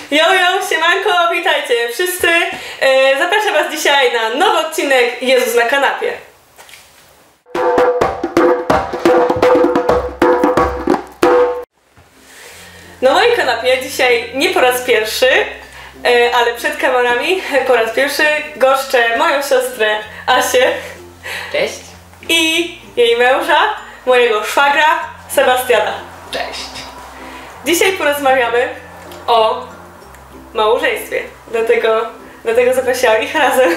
Siemanko, witajcie wszyscy. Zapraszam Was dzisiaj na nowy odcinek Jezus na kanapie. Na mojej kanapie dzisiaj nie po raz pierwszy, ale przed kamerami po raz pierwszy goszczę moją siostrę Asię. Cześć. I jej męża, mojego szwagra Sebastiana. Cześć. Dzisiaj porozmawiamy o małżeństwie, dlatego zaprosiłam ich razem.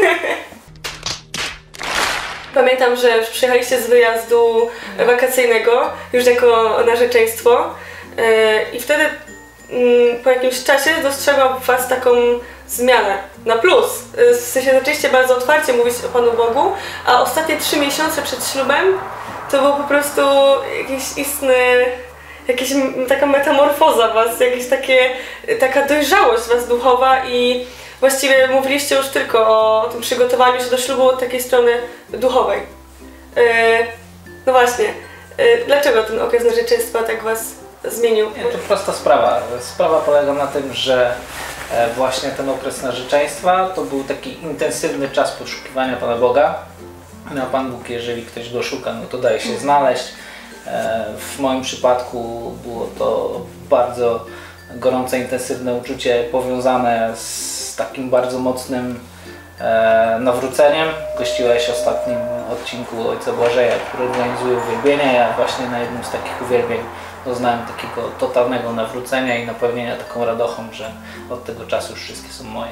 Pamiętam, że przyjechaliście z wyjazdu wakacyjnego już jako narzeczeństwo i wtedy po jakimś czasie dostrzegłam w Was taką zmianę na plus. W sensie zaczęliście bardzo otwarcie mówić o Panu Bogu, a ostatnie 3 miesiące przed ślubem to był po prostu jakiś istny, taka metamorfoza Was, taka dojrzałość Was duchowa i właściwie mówiliście już tylko o tym przygotowaniu się do ślubu od takiej strony duchowej. No właśnie, dlaczego ten okres narzeczeństwa tak Was zmienił? Nie, to prosta sprawa. Sprawa polega na tym, że właśnie ten okres narzeczeństwa to był taki intensywny czas poszukiwania Pana Boga. No, Pan Bóg, jeżeli ktoś go szuka, no to daje się znaleźć. W moim przypadku było to bardzo gorące, intensywne uczucie powiązane z takim bardzo mocnym nawróceniem. Gościłeś w ostatnim odcinku Ojca Błażeja, który organizuje uwielbienia. Ja właśnie na jednym z takich uwielbień doznałem takiego totalnego nawrócenia i napełnienia taką radochą, że od tego czasu już wszystkie są moje.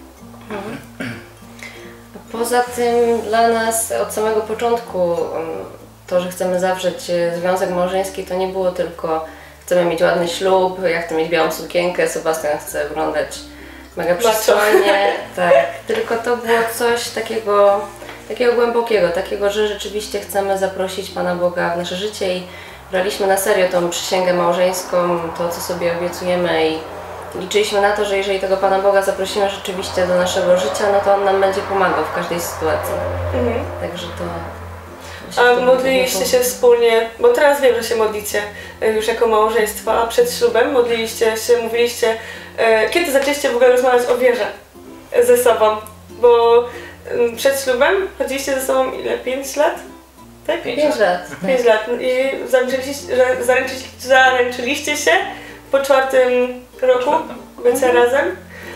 Poza tym dla nas od samego początku to, że chcemy zawrzeć związek małżeński, to nie było tylko chcemy mieć ładny ślub, ja chcę mieć białą sukienkę, Sebastian chce wyglądać mega przystojnie, tak, tylko to było coś takiego głębokiego, takiego, że rzeczywiście chcemy zaprosić Pana Boga w nasze życie i braliśmy na serio tą przysięgę małżeńską, to co sobie obiecujemy i liczyliśmy na to, że jeżeli tego Pana Boga zaprosimy rzeczywiście do naszego życia, no to On nam będzie pomagał w każdej sytuacji. Także to... A modliliście się wspólnie, bo teraz wiem, że się modlicie już jako małżeństwo, a przed ślubem modliliście się, mówiliście, kiedy zaczęliście w ogóle rozmawiać o wierze ze sobą? Bo przed ślubem chodziliście ze sobą ile? 5 lat? Tak? 5 lat. 5 lat. I zaręczyliście się po 4 roku bycia razem.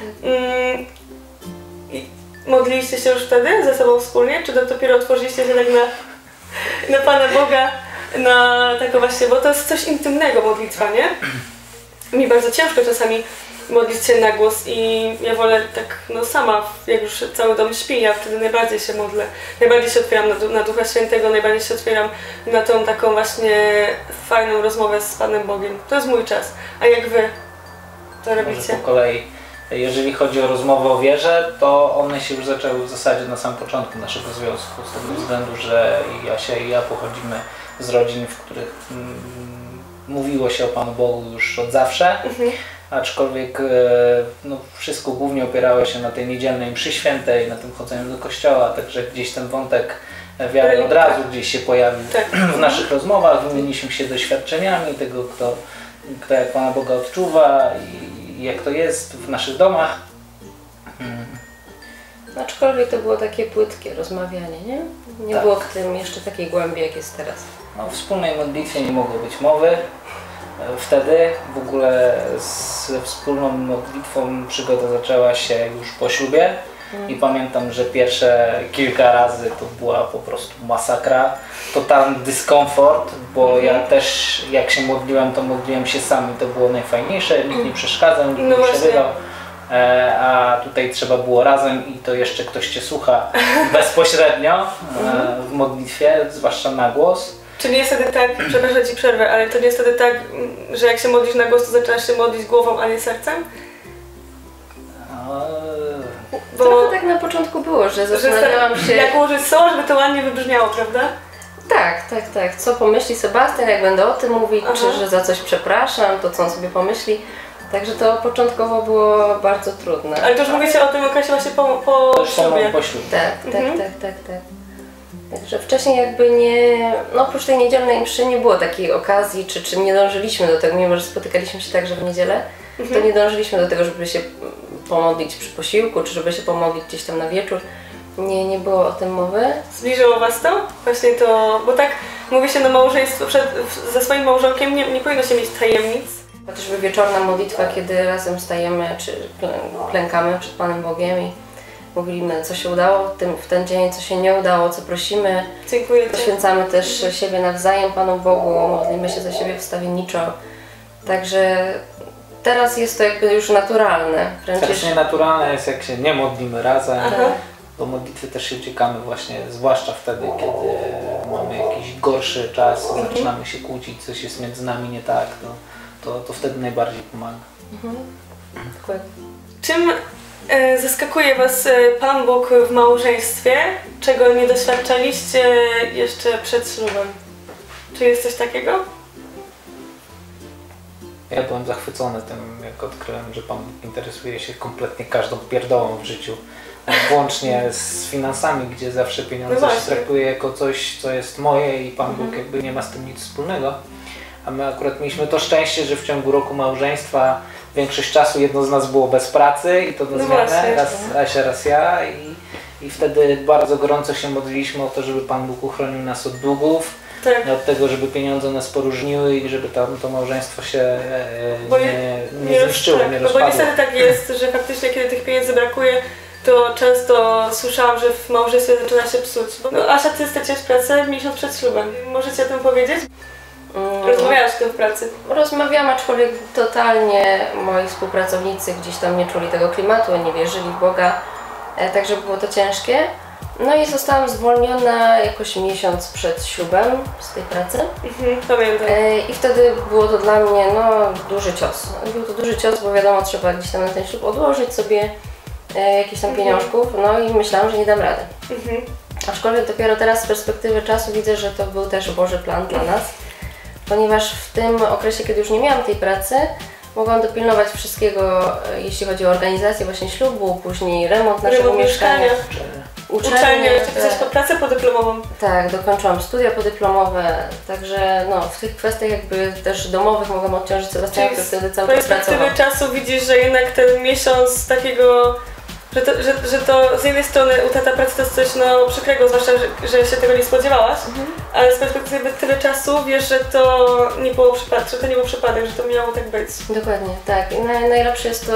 I modliliście się już wtedy ze sobą wspólnie? Czy to dopiero otworzyliście się tak na Pana Boga, na taką właśnie, bo to jest coś intymnego modlitwa, nie? Mi bardzo ciężko czasami modlić się na głos i ja wolę tak sama, jak już cały dom śpi, ja wtedy najbardziej się modlę, najbardziej się otwieram na Ducha Świętego, najbardziej się otwieram na tą taką właśnie fajną rozmowę z Panem Bogiem. To jest mój czas. A jak Wy to robicie? Może po kolei. Jeżeli chodzi o rozmowę o wierze, to one się już zaczęły w zasadzie na samym początku naszego związku, z tego względu, że i Asia i ja pochodzimy z rodzin, w których mówiło się o Panu Bogu już od zawsze, aczkolwiek wszystko głównie opierało się na tej niedzielnej mszy świętej, na tym chodzeniu do kościoła, także gdzieś ten wątek wiary od razu gdzieś się pojawił w naszych rozmowach, wymieniliśmy się doświadczeniami tego, kto jak Pana Boga odczuwa i jak to jest w naszych domach. Aczkolwiek to było takie płytkie rozmawianie, nie? Nie było w tym jeszcze takiej głębi, jak jest teraz. O wspólnej modlitwie nie mogło być mowy. Wtedy w ogóle ze wspólną modlitwą przygoda zaczęła się już po ślubie. I pamiętam, że pierwsze kilka razy to była po prostu masakra, totalny dyskomfort, bo ja też jak się modliłem, to modliłem się sam i to było najfajniejsze, nikt nie przeszkadzał, nikt nie przerywał, a tutaj trzeba było razem i to jeszcze ktoś Cię słucha bezpośrednio w modlitwie, zwłaszcza na głos. Czy nie jest wtedy tak, przepraszam Ci przerwę, ale to nie jest wtedy tak, że jak się modlisz na głos, to zaczynasz się modlić głową, a nie sercem? Trochę tak na początku było, że zastanawiałam się... Jak ułożyć słowo, żeby to ładnie wybrzmiało, prawda? Tak. Co pomyśli Sebastian, jak będę o tym mówić, czy że za coś przepraszam, to co on sobie pomyśli. Także to początkowo było bardzo trudne. Ale to już mówicie o tym okresie właśnie po ślubie. Po ślubie. Tak. Także wcześniej jakby nie, oprócz tej niedzielnej mszy nie było takiej okazji, czy nie dążyliśmy do tego, mimo że spotykaliśmy się także w niedzielę. to nie dążyliśmy do tego, żeby się pomodlić przy posiłku, czy żeby się pomodlić gdzieś tam na wieczór. Nie było o tym mowy. Zbliżyło was to? Właśnie to, bo tak mówi się na małżeństwo, ze swoim małżonkiem nie powinno się mieć tajemnic. Chociażby wieczorna modlitwa, kiedy razem stajemy, czy klękamy przed Panem Bogiem i mówimy, co się udało w ten dzień, co się nie udało, co prosimy. Dziękuję. Poświęcamy też siebie nawzajem Panu Bogu, modlimy się za siebie wstawienniczo. Także teraz jest to jakby już naturalne. Strasznie naturalne jest, jak się nie modlimy razem. Aha. Do modlitwy też się uciekamy właśnie, zwłaszcza wtedy, kiedy mamy jakiś gorszy czas, zaczynamy się kłócić, coś jest między nami nie tak, to wtedy najbardziej pomaga. Dokładnie. Czym zaskakuje was Pan Bóg w małżeństwie, czego nie doświadczaliście jeszcze przed ślubem? Czy jest coś takiego? Ja byłem zachwycony tym, jak odkryłem, że Pan Bóg interesuje się kompletnie każdą pierdołą w życiu. Włącznie z finansami, gdzie zawsze pieniądze się traktuje jako coś, co jest moje i Pan Bóg jakby nie ma z tym nic wspólnego. A my akurat mieliśmy to szczęście, że w ciągu roku małżeństwa większość czasu jedno z nas było bez pracy i to do zmiany, raz Asia, raz ja i wtedy bardzo gorąco się modliliśmy o to, żeby Pan Bóg uchronił nas od długów, od tego, żeby pieniądze nas poróżniły i żeby to małżeństwo się nie zniszczyło, nie rozpadło. Bo niestety tak jest, że faktycznie kiedy tych pieniędzy brakuje, to często słyszałam, że w małżeństwie zaczyna się psuć. No, Asia, ty straciłaś pracę miesiąc przed ślubem. Możecie o tym powiedzieć? Rozmawiałaś o tym w pracy? Rozmawiałam, aczkolwiek totalnie moi współpracownicy gdzieś tam nie czuli tego klimatu, nie wierzyli w Boga, także było to ciężkie. No i zostałam zwolniona jakoś miesiąc przed ślubem z tej pracy. Pamiętam. I wtedy było to dla mnie duży cios. Był to duży cios, bo wiadomo, trzeba gdzieś tam na ten ślub odłożyć sobie jakichś tam pieniążków, no i myślałam, że nie dam rady. Aczkolwiek dopiero teraz z perspektywy czasu widzę, że to był też Boży plan dla nas, ponieważ w tym okresie, kiedy już nie miałam tej pracy, mogłam dopilnować wszystkiego, jeśli chodzi o organizację właśnie ślubu, później remont naszego mieszkania. Uczelnię, jeszcze pisać pracę podyplomową. Tak, dokończyłam studia podyplomowe, także w tych kwestiach jakby też domowych mogłam odciążyć Sebastiana, który wtedy cały czas pracował. Z perspektywy czasu widzisz, że jednak ten miesiąc takiego, że to z jednej strony utrata pracy to jest coś przykrego, zwłaszcza, że się tego nie spodziewałaś, ale z perspektywy czasu wiesz, że to nie było przypadek, że to miało tak być. Dokładnie, tak. I najlepsze jest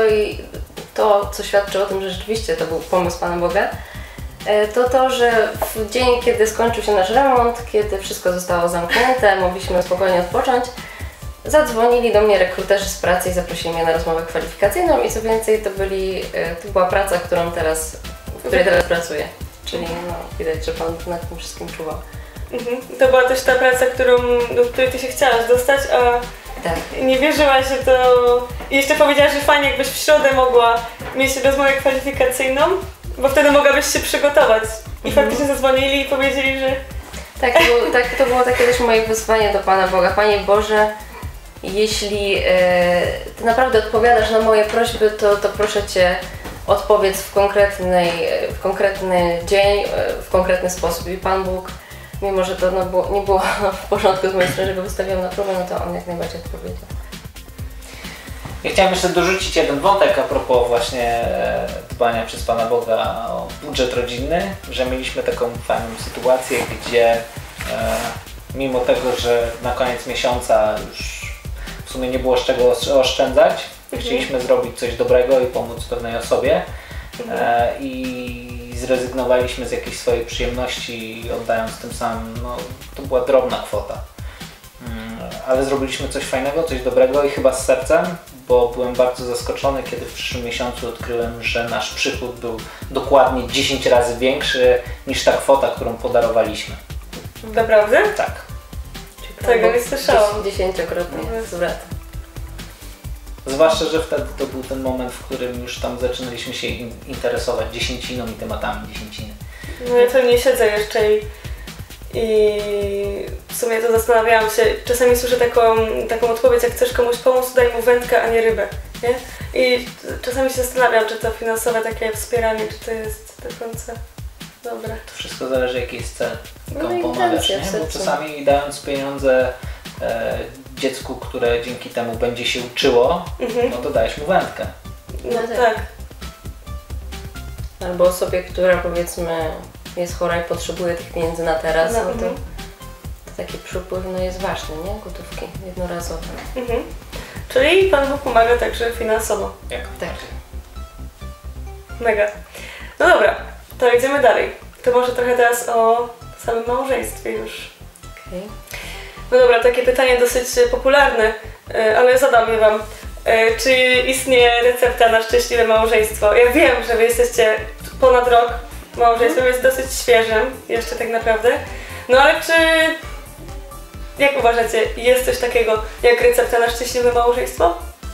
to, co świadczy o tym, że rzeczywiście to był pomysł Pana Boga, to, że w dzień, kiedy skończył się nasz remont, kiedy wszystko zostało zamknięte, mogliśmy spokojnie odpocząć, zadzwonili do mnie rekruterzy z pracy i zaprosili mnie na rozmowę kwalifikacyjną i co więcej, to była praca, w której teraz pracuję. Czyli widać, że Pan nad tym wszystkim czuwał. To była też ta praca, do której Ty się chciałaś dostać, a tak. Nie wierzyłaś, że to... I jeszcze powiedziałaś, że fajnie jakbyś w środę mogła mieć rozmowę kwalifikacyjną, bo wtedy mogłabyś się przygotować. I faktycznie zadzwonili i powiedzieli, że... Tak, to było takie też moje wyzwanie do Pana Boga. Panie Boże, jeśli Ty naprawdę odpowiadasz na moje prośby, to proszę Cię, odpowiedz w konkretny dzień, w konkretny sposób. I Pan Bóg, mimo że to nie było w porządku z mojej strony, że go wystawiam na próbę, to On jak najbardziej odpowiedział. Ja chciałem jeszcze dorzucić jeden wątek a propos właśnie dbania przez Pana Boga o budżet rodzinny, że mieliśmy taką fajną sytuację, gdzie mimo tego, że na koniec miesiąca już w sumie nie było z czego oszczędzać, chcieliśmy zrobić coś dobrego i pomóc pewnej osobie i zrezygnowaliśmy z jakiejś swojej przyjemności, oddając tym samym, to była drobna kwota. Ale zrobiliśmy coś fajnego, coś dobrego i chyba z sercem, bo byłem bardzo zaskoczony, kiedy w przyszłym miesiącu odkryłem, że nasz przychód był dokładnie 10 razy większy niż ta kwota, którą podarowaliśmy. Naprawdę? Tak. Tego nie słyszałam. 10-krotnie zwrot. Zwłaszcza, że wtedy to był ten moment, w którym już tam zaczynaliśmy się interesować dziesięciną i tematami dziesięciny. No ja to nie siedzę jeszcze i w sumie to zastanawiałam się, czasami słyszę taką odpowiedź, jak chcesz komuś pomóc, daj mu wędkę, a nie rybę, nie? I czasami się zastanawiam, czy to finansowe takie wspieranie, czy to jest do końca dobre. To wszystko zależy, jaki jest cel, komu pomagasz, nie? Bo czasami dając pieniądze dziecku, które dzięki temu będzie się uczyło, no to dajesz mu wędkę. No tak. Albo osobie, która powiedzmy jest chora i potrzebuje tych pieniędzy na teraz, no to taki przypływ no jest ważny, nie? Gotówki jednorazowe. Czyli Pan Bóg pomaga także finansowo. Tak. Mega. No dobra, to idziemy dalej. To może trochę teraz o samym małżeństwie już. Okay. No dobra, takie pytanie dosyć popularne, ale zadam je Wam. Czy istnieje recepta na szczęśliwe małżeństwo? Ja wiem, że Wy jesteście ponad rok małżeństwem, jest dosyć świeżym jeszcze tak naprawdę. No ale czy, jak uważacie, jest coś takiego jak recepta na szczęśliwe małżeństwo?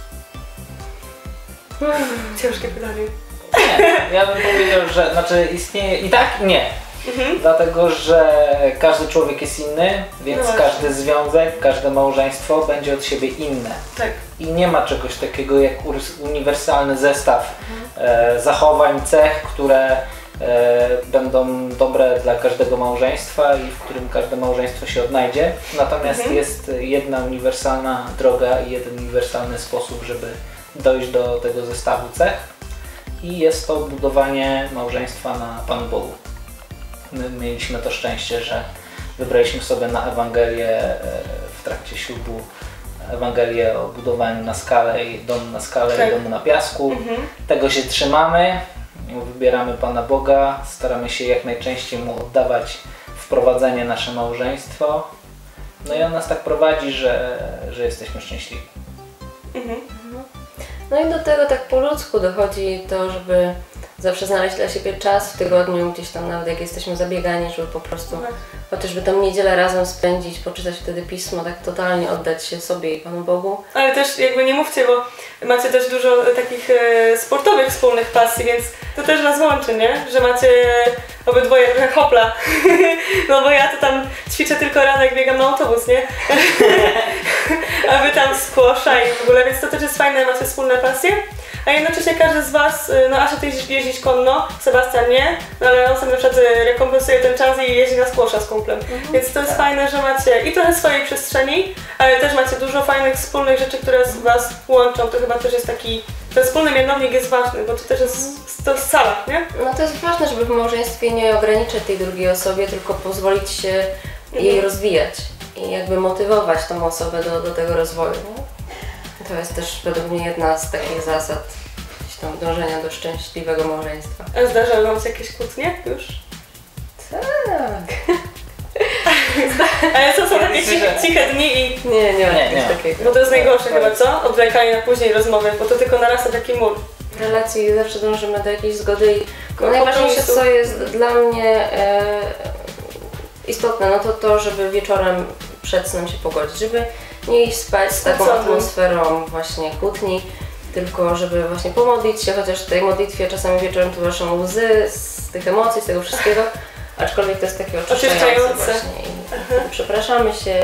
Ciężkie pytanie. Nie, ja bym powiedział, że znaczy istnieje i tak i nie. Dlatego, że każdy człowiek jest inny, więc każdy związek, każde małżeństwo będzie od siebie inne. Tak. I nie ma czegoś takiego jak uniwersalny zestaw zachowań, cech, które będą dobre dla każdego małżeństwa i w którym każde małżeństwo się odnajdzie. Natomiast jest jedna uniwersalna droga i jeden uniwersalny sposób, żeby dojść do tego zestawu cech. I jest to budowanie małżeństwa na Panu Bogu. My mieliśmy to szczęście, że wybraliśmy sobie na Ewangelię w trakcie ślubu Ewangelię o budowaniu na skalę i domu na skalę i domu na piasku. Tego się trzymamy, wybieramy Pana Boga, staramy się jak najczęściej Mu oddawać wprowadzenie nasze małżeństwo. No i On nas tak prowadzi, że jesteśmy szczęśliwi. No i do tego tak po ludzku dochodzi to, żeby zawsze znaleźć dla siebie czas w tygodniu, gdzieś tam nawet jak jesteśmy zabiegani, żeby po prostu chociażby tą niedzielę razem spędzić, poczytać wtedy pismo, tak totalnie oddać się sobie i Panu Bogu. Ale też jakby nie mówcie, bo macie też dużo takich sportowych wspólnych pasji, więc to też nas łączy, nie? Że macie obydwoje trochę hopla. No bo ja to tam ćwiczę tylko rano, jak biegam na autobus, nie? A wy tam squasha i w ogóle, więc to też jest fajne, macie wspólne pasje. A jednocześnie każdy z Was, no Asia ty jeździć konno, Sebastian nie, no ale on sobie na przykład rekompensuje ten czas i jeździ na squasha z kumplem. Więc to jest fajne, że macie i trochę swojej przestrzeni, ale też macie dużo fajnych wspólnych rzeczy, które z Was łączą. To chyba też jest taki, ten wspólny mianownik jest ważny, bo to też jest to scala, nie? No to jest ważne, żeby w małżeństwie nie ograniczać tej drugiej osobie, tylko pozwolić się jej rozwijać i jakby motywować tą osobę do tego rozwoju. Nie? To jest też według mnie jedna z takich zasad gdzieś tam dążenia do szczęśliwego małżeństwa. A zdarzały Wam się jakieś kłótnie już? Tak. Ale co są takie ciche dni i... Nie ma czegoś takiego. Bo to jest najgorsze chyba, co? Odwlekanie na później rozmowy, bo to tylko narasta taki mur. W relacji zawsze dążymy do jakiejś zgody i najważniejsze, co jest dla mnie istotne, no to żeby wieczorem przed snem się pogodzić, żeby nie iść spać z taką atmosferą właśnie kłótni, tylko żeby właśnie pomodlić się, chociaż w tej modlitwie czasami wieczorem towarzyszą łzy z tych emocji, z tego wszystkiego, aczkolwiek to jest takie oczyszczające właśnie i przepraszamy się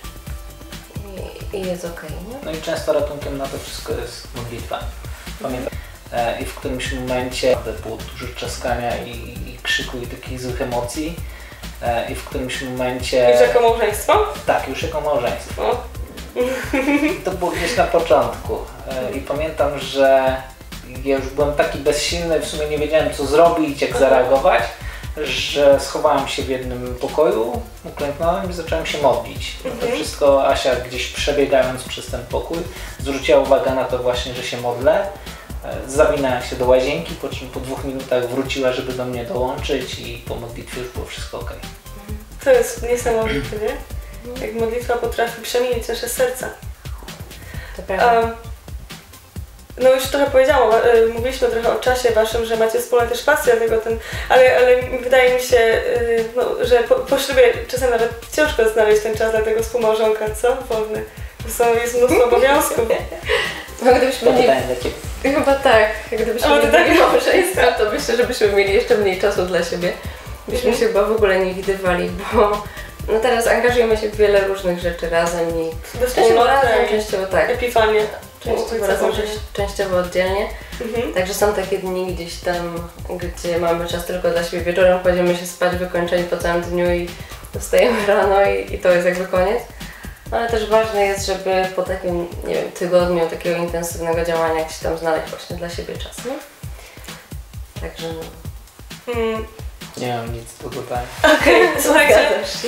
i jest okej, nie? No i często ratunkiem na to wszystko jest modlitwa. Pamiętam, i w którymś momencie było dużo trzaskania i krzyku i takich złych emocji. I w którymś momencie... Już jako małżeństwo? Tak, już jako małżeństwo. To było gdzieś na początku. I pamiętam, że ja już byłem taki bezsilny, w sumie nie wiedziałem co zrobić, jak zareagować, że schowałem się w jednym pokoju, uklęknąłem i zacząłem się modlić. To wszystko Asia gdzieś przebiegając przez ten pokój zwróciła uwagę na to właśnie, że się modlę. Zawinęła się do łazienki, po czym po 2 minutach wróciła, żeby do mnie dołączyć i po modlitwie już było wszystko ok. To jest niesamowite, nie? Jak modlitwa potrafi przemienić nasze serca. To prawda. No już trochę powiedziałam, mówiliśmy trochę o czasie Waszym, że macie wspólne też pasje, dlatego ale wydaje mi się, no, że po ślubie czasem nawet ciężko znaleźć ten czas dla tego współmałżonka, co? Wolny. Jest mnóstwo obowiązków. No gdybyśmy mieli... Chyba tak. Gdybyśmy mieli małżeństwa, to myślę, że byśmy mieli jeszcze mniej czasu dla siebie. Byśmy się chyba w ogóle nie widywali, bo no teraz angażujemy się w wiele różnych rzeczy razem i częściowo razem, częściowo tak. Epifanie. Częściowo razem, częściowo oddzielnie. Także są takie dni gdzieś tam, gdzie mamy czas tylko dla siebie. Wieczorem kładziemy się spać wykończeni po całym dniu i wstajemy rano i to jest jakby koniec. Ale też ważne jest, żeby po takim, nie wiem, tygodniu takiego intensywnego działania gdzieś tam znaleźć właśnie dla siebie czas, nie? Także no. Nie mam nic do dodania. Okej, słuchajcie,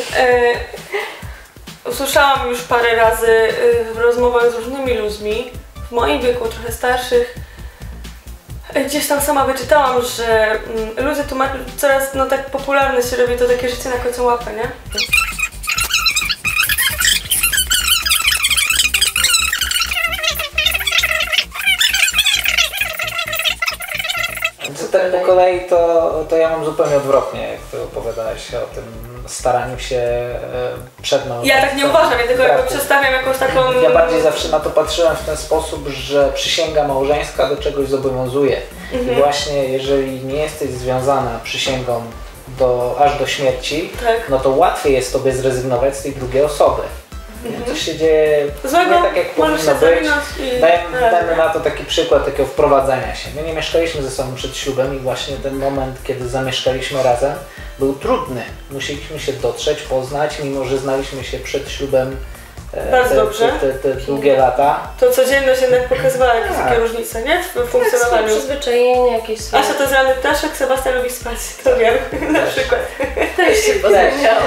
usłyszałam już parę razy w rozmowach z różnymi ludźmi, w moim wieku, trochę starszych, gdzieś tam sama wyczytałam, że ludzie tu coraz tak popularne się robi to takie życie na kocią łapę, nie? Tak po kolei to ja mam zupełnie odwrotnie, jak ty opowiadałeś o tym staraniu się przed małżeństwem. Ja tak nie uważam, ja tylko jakby przedstawiam jakąś taką... Ja bardziej zawsze na to patrzyłem w ten sposób, że przysięga małżeńska do czegoś zobowiązuje. I właśnie jeżeli nie jesteś związana przysięgą aż do śmierci, no to łatwiej jest tobie zrezygnować z tej drugiej osoby. Coś się dzieje złego, nie tak jak powinno być. Dajmy na to taki przykład takiego wprowadzenia się. My nie mieszkaliśmy ze sobą przed ślubem i właśnie ten moment, kiedy zamieszkaliśmy razem, był trudny. Musieliśmy się dotrzeć, poznać, mimo że znaliśmy się przed ślubem te długie lata. To codzienność jednak pokazywała jakieś takie różnice, nie? W funkcjonowaniu. Przyzwyczajenie jakieś swoje. Asia to jest rany ptaszek, Sebastian lubi spać, to wiem, na przykład. Też się pozmieniało.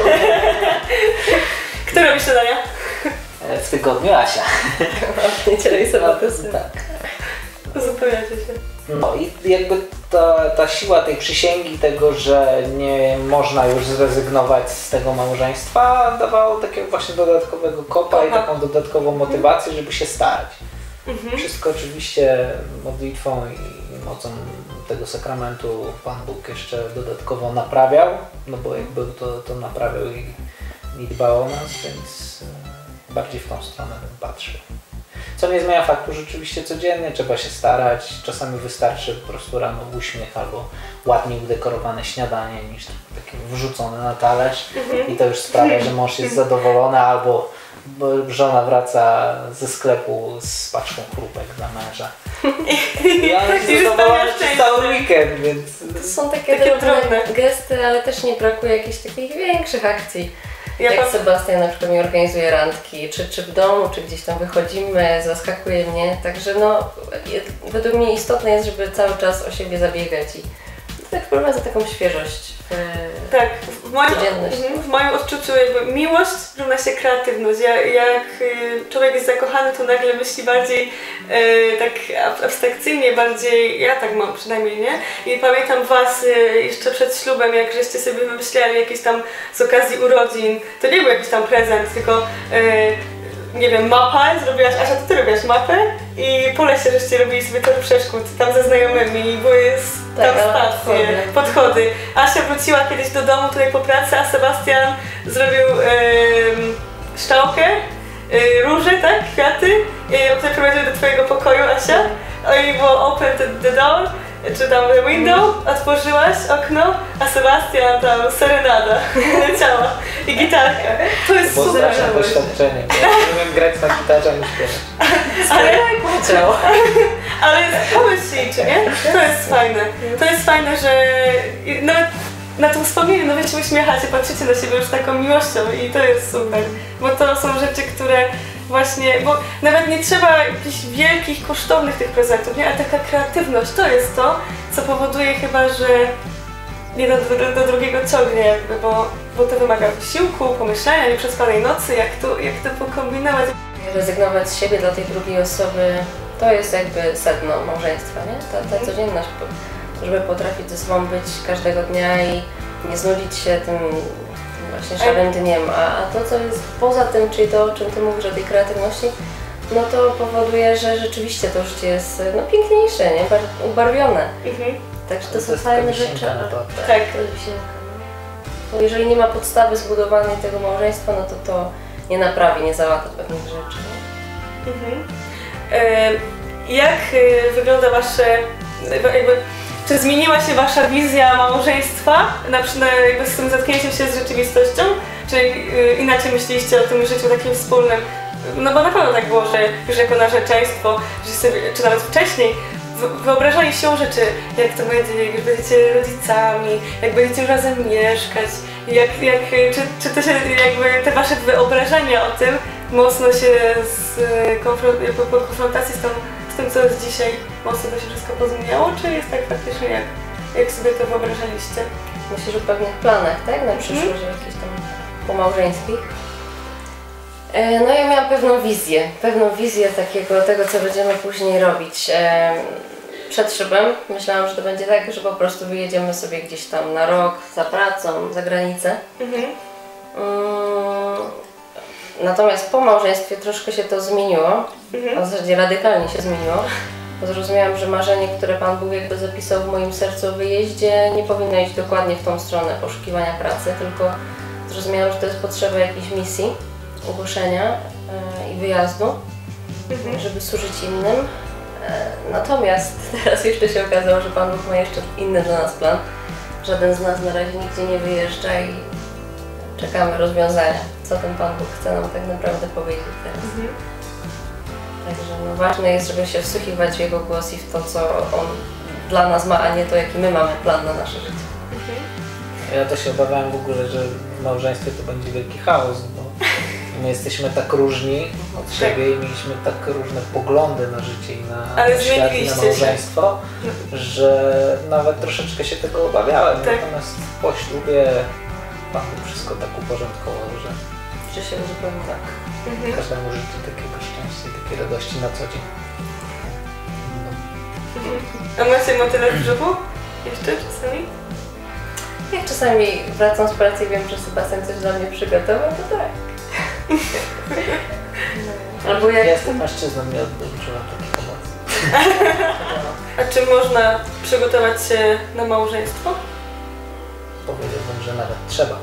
Kto robi śniadania? W tygodniu Asia. W niedzielę i sobotę. Tak. Uzupełniacie się. No i jakby ta siła tej przysięgi, tego, że nie można już zrezygnować z tego małżeństwa, dawało takiego właśnie dodatkowego kopa i taką dodatkową motywację, żeby się starać. Wszystko oczywiście modlitwą i mocą tego sakramentu Pan Bóg jeszcze dodatkowo naprawiał, no bo jak był, to naprawiał i dbał o nas, więc bardziej w tą stronę bym patrzył. Co nie zmienia faktu, że rzeczywiście codziennie trzeba się starać, czasami wystarczy po prostu rano uśmiech albo ładnie udekorowane śniadanie niż takie wrzucone na talerz i to już sprawia, że mąż jest zadowolony albo żona wraca ze sklepu z paczką chrupek dla męża. I on jest zadowolony przez cały weekend, więc... To są takie drobne gesty, ale też nie brakuje jakichś takich większych akcji. Jak Sebastian na przykład mi organizuje randki, czy w domu, czy gdzieś tam wychodzimy, zaskakuje mnie, także no według mnie istotne jest, żeby cały czas o siebie zabiegać i tak wprowadza taką świeżość tak, w moim odczuciu jakby miłość równa się kreatywność. Jak człowiek jest zakochany, to nagle myśli bardziej tak abstrakcyjnie, bardziej, ja tak mam przynajmniej, nie? I pamiętam was jeszcze przed ślubem, jak żeście sobie wymyślali jakieś tam z okazji urodzin, to nie był jakiś tam prezent, tylko nie wiem, mapa, zrobiłaś, Asia, to ty robiłaś mapę i po lesie żeście robili sobie tor przeszkód tam ze znajomymi i były tam stacje, podchody. Asia wróciła kiedyś do domu tutaj po pracy, a Sebastian zrobił szczałkę, róże, tak, kwiaty, które prowadziły do twojego pokoju, Asia. I było open the door, czy tam the window, otworzyłaś okno, a Sebastian tam serenada leciała i gitarka. To jest super. To doświadczenie. Ja nie umiem grać na gitarze, nie śpiewać. Ale pomyślcie, nie? To jest fajne. To jest fajne, że nawet na to wspomnienie, no wiecie, uśmiechacie, patrzycie na siebie już taką miłością i to jest super. Bo to są rzeczy, które właśnie, bo nawet nie trzeba jakichś wielkich, kosztownych tych prezentów, nie? Ale taka kreatywność, to jest to, co powoduje chyba, że jeden do drugiego ciągnie jakby, bo to wymaga wysiłku, pomyślenia, nieprzespanej nocy, jak to pokombinować. Rezygnować z siebie dla tej drugiej osoby, to jest jakby sedno małżeństwa, nie? Ta codzienność, żeby potrafić ze sobą być każdego dnia i nie znudzić się tym właśnie szarym dniem, a to, co jest poza tym, czyli to, o czym ty mówisz, o tej kreatywności, no to powoduje, że rzeczywiście to życie jest piękniejsze, nie? Ubarwione. Także to są fajne rzeczy. Tak, to jeżeli nie ma podstawy zbudowanej tego małżeństwa, no to nie naprawi, nie załata pewnych rzeczy. Jak wygląda wasze, czy zmieniła się wasza wizja małżeństwa jakby z tym zetknięciem się z rzeczywistością? Czy inaczej myśleliście o tym życiu takim wspólnym? No bo na pewno tak było, że już jako narzeczeństwo, czy nawet wcześniej, wyobrażali się rzeczy, jak to będzie, jak będziecie rodzicami, jak będziecie już razem mieszkać, czy to się jakby te wasze wyobrażenia o tym mocno się po konfrontacji z tym, co jest dzisiaj, mocno to się wszystko pozmieniało, czy jest tak faktycznie, jak sobie to wyobrażaliście? Myślisz o pewnych planach, tak? Na przyszłość, jakichś tam pomałżeńskich. No ja miałam pewną wizję tego, co będziemy później robić. Przed ślubem myślałam, że to będzie tak, że po prostu wyjedziemy sobie gdzieś tam na rok za pracą, za granicę. Natomiast po małżeństwie troszkę się to zmieniło, w zasadzie radykalnie się zmieniło. Bo zrozumiałam, że marzenie, które Pan Bóg jakby zapisał w moim sercu o wyjeździe, nie powinno iść dokładnie w tą stronę poszukiwania pracy, tylko zrozumiałam, że to jest potrzeba jakiejś misji, ogłoszenia i wyjazdu, żeby służyć innym. Natomiast teraz jeszcze się okazało, że Pan Bóg ma jeszcze inny dla nas plan. Żaden z nas na razie nigdzie nie wyjeżdża i czekamy rozwiązania, co ten Pan Bóg chce nam tak naprawdę powiedzieć teraz. Także no, ważne jest, żeby się wsłuchiwać w Jego głos i w to, co On dla nas ma, a nie to, jaki my mamy plan na nasze życie. Ja to się obawiałem w ogóle, że w małżeństwie to będzie wielki chaos, bo my jesteśmy tak różni od siebie i mieliśmy tak różne poglądy na życie i na świat i na małżeństwo, że nawet troszeczkę się tego obawiałem. Natomiast po ślubie Pan Bóg wszystko tak uporządkował, że się uzupełni. Tak. Każdemu życzy takiego szczęścia i takiej radości na co dzień. A macie motyle w brzuchu? Jeszcze czasami? Jak czasami wracam z pracy i wiem, że Sebastian coś dla mnie przygotował, to tak. Albo jak... Ja jestem mężczyzną, nie odczuwam takiej pomocy. A czy można przygotować się na małżeństwo? Powiedziałbym, że nawet trzeba.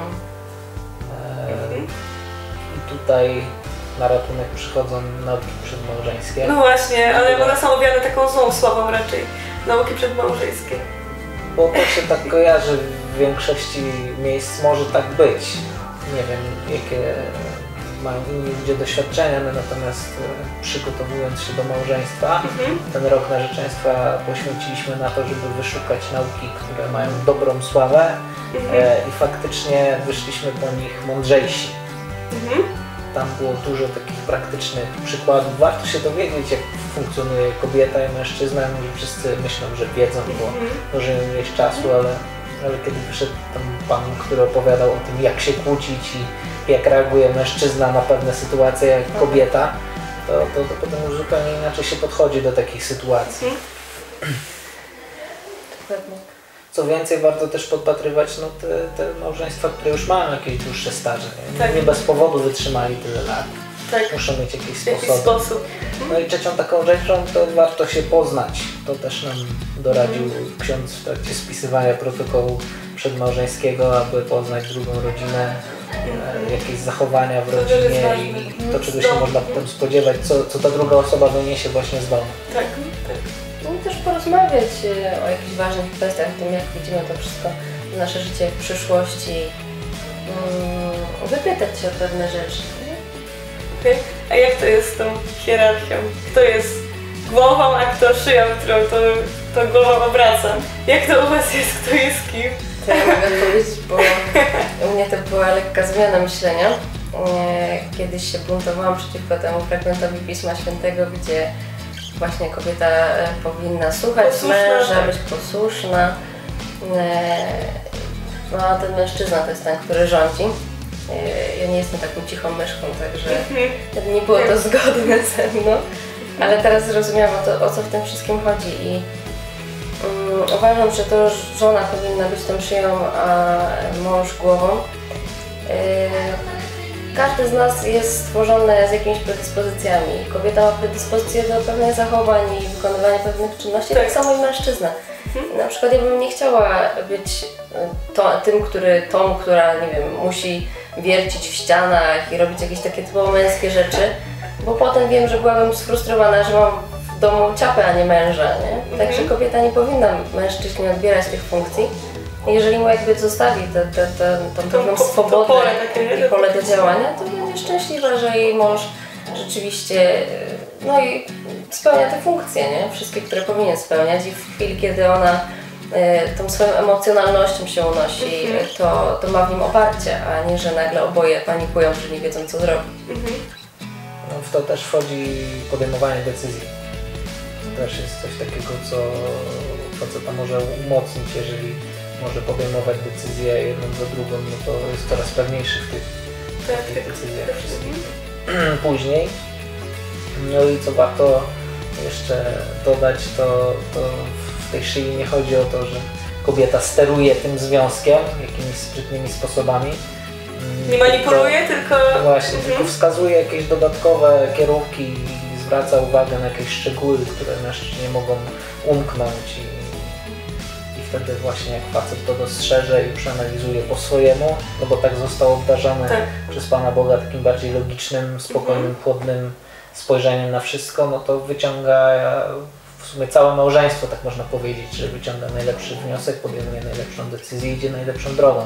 I tutaj na ratunek przychodzą nauki przedmałżeńskie. No właśnie, ale one są owiane taką złą sławą raczej. Nauki przedmałżeńskie. Bo to się tak kojarzy, w większości miejsc może tak być. Nie wiem, jakie mają inni ludzie doświadczenia, my natomiast przygotowując się do małżeństwa, ten rok narzeczeństwa poświęciliśmy na to, żeby wyszukać nauki, które mają dobrą sławę i faktycznie wyszliśmy po nich mądrzejsi. Tam było dużo takich praktycznych przykładów. Warto się dowiedzieć, jak funkcjonuje kobieta i mężczyzna. Może wszyscy myślą, że wiedzą, bo możemy mieć czasu, ale kiedy wyszedł tam Pan, który opowiadał o tym, jak się kłócić i jak reaguje mężczyzna na pewne sytuacje jak kobieta, to potem już zupełnie inaczej się podchodzi do takich sytuacji. Co więcej, warto też podpatrywać te małżeństwa, które już mają jakieś dłuższe staże. Nie bez powodu wytrzymali tyle lat. Muszą mieć jakiś sposób. No i trzecią taką rzeczą, to warto się poznać. To też nam doradził ksiądz w trakcie spisywania protokołu przedmałżeńskiego, aby poznać drugą rodzinę, jakieś zachowania w rodzinie i to, czego się można potem spodziewać, co ta druga osoba wyniesie właśnie z domu. Tak. No i też porozmawiać o jakichś ważnych kwestiach, o tym, jak widzimy to wszystko, nasze życie w przyszłości, wypytać się o pewne rzeczy. A jak to jest z tą hierarchią? Kto jest głową, a kto szyją, którą to głową obraca? Jak to u Was jest? Kto jest kim? To ja mogę powiedzieć, bo u mnie to była lekka zmiana myślenia. Kiedyś się buntowałam przeciwko temu fragmentowi Pisma Świętego, gdzie właśnie kobieta powinna słuchać męża, być posłuszna. No a ten mężczyzna to jest ten, który rządzi. Ja nie jestem taką cichą myszką, także nie było to zgodne ze mną. Ale teraz zrozumiałam, o co w tym wszystkim chodzi i uważam, że to żona powinna być tą szyją, a mąż głową. Każdy z nas jest stworzony z jakimiś predyspozycjami. Kobieta ma predyspozycję do pewnych zachowań i wykonywania pewnych czynności, tak samo i mężczyzna. Na przykład ja bym nie chciała być tą, która nie wiem, musi wiercić w ścianach i robić jakieś takie typowo męskie rzeczy, bo potem wiem, że byłabym sfrustrowana, że mam w domu ciapę, a nie męża, nie? Także kobieta nie powinna mężczyźnie odbierać tych funkcji. Jeżeli mu jakby zostawi tą pewną swobodę i pole do działania, to będzie szczęśliwa, że jej mąż rzeczywiście i spełnia te funkcje, nie? Wszystkie, które powinien spełniać i w chwili, kiedy ona tą swoją emocjonalnością się unosi, to ma w nim oparcie, a nie, że nagle oboje panikują, że nie wiedzą co zrobić. w to też wchodzi podejmowanie decyzji. To też jest coś takiego, co faceta może umocnić, jeżeli może podejmować decyzję jedną za drugą, no to jest coraz pewniejszy w tych decyzjach wszystkich. Później, no i co warto jeszcze dodać, to w tej szyi nie chodzi o to, że kobieta steruje tym związkiem jakimiś sprytnymi sposobami. Nie manipuluje, tylko... Właśnie, tylko wskazuje jakieś dodatkowe kierunki i zwraca uwagę na jakieś szczegóły, które mężczyźni mogą umknąć i wtedy właśnie jak facet to dostrzeże i przeanalizuje po swojemu, no bo tak został obdarzony przez Pana Boga takim bardziej logicznym, spokojnym, płodnym spojrzeniem na wszystko, no to wyciąga w sumie całe małżeństwo, tak można powiedzieć, że wyciąga najlepszy wniosek, podejmuje najlepszą decyzję, idzie najlepszą drogą.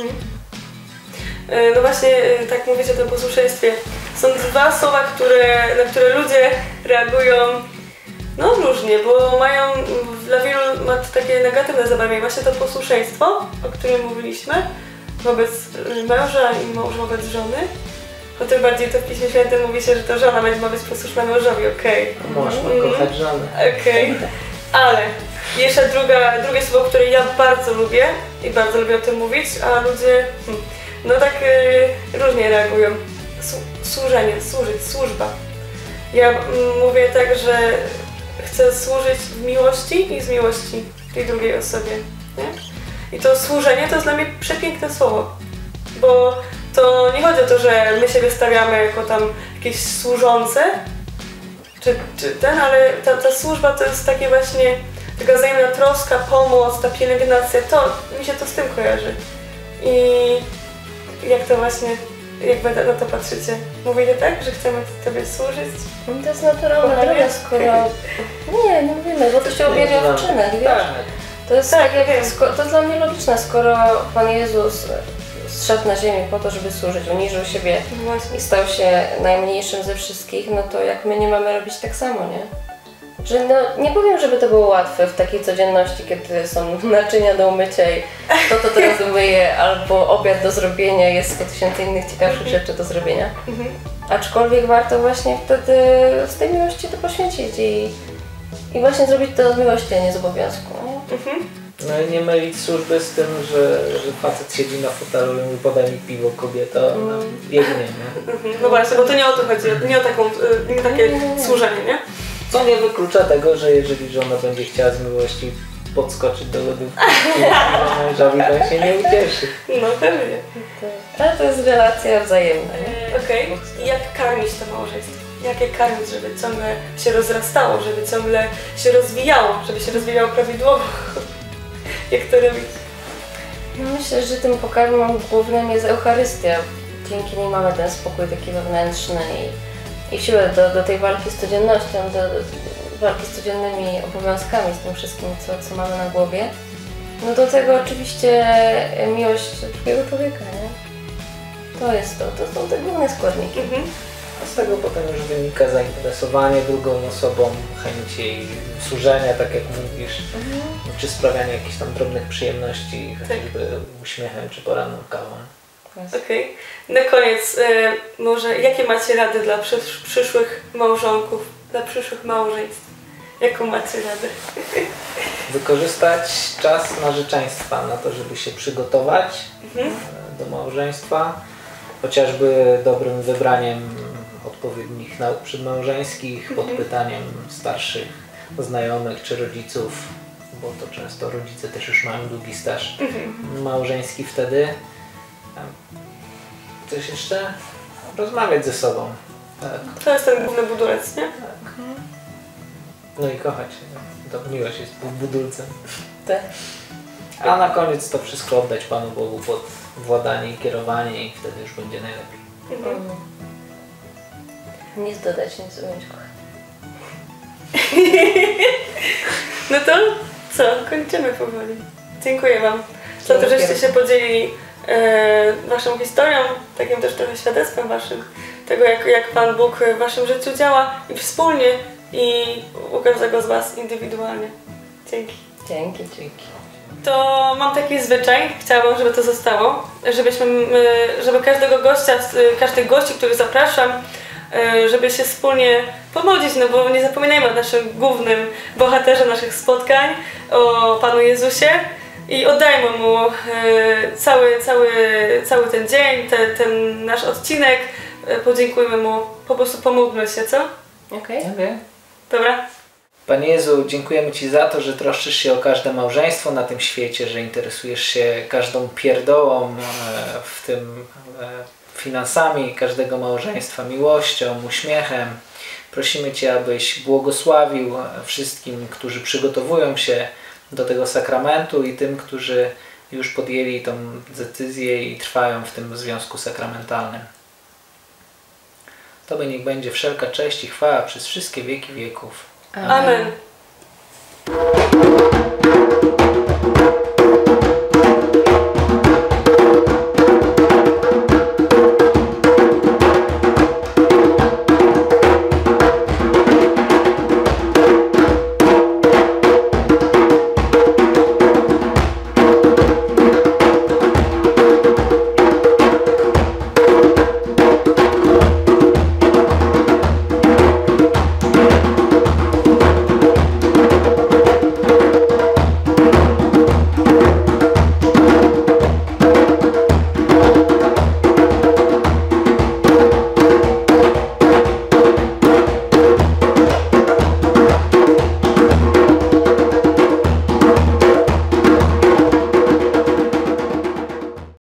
No właśnie, tak mówicie o tym posłuszeństwie. Są dwa słowa, na które ludzie reagują no różnie, bo mają, dla wielu ma to takie negatywne zabarwienie. Właśnie to posłuszeństwo, o którym mówiliśmy, wobec męża i mąż wobec żony. O tym bardziej to w Piśmie Świętym mówi się, że to żona ma być posłuszna mężowi, okej. Mąż ma kochać żonę. Okej. Ale jeszcze drugie słowo, które ja bardzo lubię i bardzo lubię o tym mówić, a ludzie no tak różnie reagują. Służenie, służyć, służba. Ja mówię tak, że chcę służyć w miłości i z miłości tej drugiej osobie. Nie? I to służenie to jest dla mnie przepiękne słowo, bo to nie chodzi o to, że my siebie stawiamy jako tam jakieś służące, ale ta służba to jest takie właśnie taka wzajemna troska, pomoc, ta pielęgnacja, to mi się to z tym kojarzy. I jak to właśnie, jak wy na to patrzycie? Mówicie tak, że chcemy Tobie służyć? To jest naturalna droga, skoro... Nie mówimy, bo to się objawia w czynach, wiesz? To jest tak, to jest dla mnie logiczne, skoro Pan Jezus zszedł na ziemię po to, żeby służyć, uniżył siebie i stał się najmniejszym ze wszystkich, no to jak my nie mamy robić tak samo, nie? Że no, nie powiem, żeby to było łatwe w takiej codzienności, kiedy są naczynia do umycia i to teraz umyje, albo obiad do zrobienia, jest 100 000 innych ciekawszych rzeczy do zrobienia. Aczkolwiek warto właśnie wtedy z tej miłości to poświęcić i właśnie zrobić to z miłości, a nie z obowiązku. Nie? No i nie mylić służby z tym, że facet siedzi na fotelu i mówi podaj mi piwo, kobieta, ona biegnie, nie? No właśnie, bo to nie o to chodzi, nie o takie służenie, nie? Co nie wyklucza tego, że jeżeli żona będzie chciała z miłości podskoczyć do lodówki, mężowi to się nie ucieszy. No pewnie. Ale to jest relacja wzajemna, nie? Okej. I jak karmić to małżeństwo? Jak je karmić, żeby ciągle się rozrastało, żeby ciągle się rozwijało, żeby się rozwijało prawidłowo? Jak to robić? Myślę, że tym pokarmem głównym jest Eucharystia. Dzięki niej mamy ten spokój taki wewnętrzny i siłę do tej walki z codziennością, do walki z codziennymi obowiązkami, z tym wszystkim, co mamy na głowie. No do tego oczywiście miłość drugiego człowieka, nie? To są te główne składniki. A z tego potem już wynika zainteresowanie drugą osobą, chęć jej służenia, tak jak mówisz, czy sprawiania jakichś tam drobnych przyjemności, chociażby uśmiechem czy poranną kawą. Okej. Na koniec, może jakie macie rady dla przyszłych małżonków, dla przyszłych małżeństw? Jaką macie radę? Wykorzystać czas narzeczeństwa na to, żeby się przygotować do małżeństwa, chociażby dobrym wybraniem odpowiednich nauk przedmałżeńskich, podpytaniem starszych znajomych czy rodziców, bo to często rodzice też już mają długi staż małżeński wtedy. Coś jeszcze? Rozmawiać ze sobą. Tak. To jest ten główny budulec, nie? Tak. No i kochać się. To miłość jest budulcem. Tak. A na koniec to wszystko oddać Panu Bogu pod władanie i kierowanie i wtedy już będzie najlepiej. Nic dodać, nic ująć, kochać. No to co? Kończymy powoli. Dziękuję Wam za to, żeście się podzielili Waszą historią, takim też trochę świadectwem Waszym, tego jak Pan Bóg w Waszym życiu działa i wspólnie i u każdego z Was indywidualnie. Dzięki. Dzięki. To mam taki zwyczaj, chciałabym, żeby to zostało, żeby każdych gości, których zapraszam, żeby się wspólnie pomodlić, no bo nie zapominajmy o naszym głównym bohaterze naszych spotkań, o Panu Jezusie i oddajmy Mu cały ten dzień, ten nasz odcinek, podziękujmy Mu, po prostu pomódlmy się, co? Okej. Dobra? Panie Jezu, dziękujemy Ci za to, że troszczysz się o każde małżeństwo na tym świecie, że interesujesz się każdą pierdołą, w tym finansami każdego małżeństwa, miłością, uśmiechem. Prosimy Cię, abyś błogosławił wszystkim, którzy przygotowują się do tego sakramentu i tym, którzy już podjęli tą decyzję i trwają w tym związku sakramentalnym. Tobie niech będzie wszelka cześć i chwała przez wszystkie wieki wieków. Amen.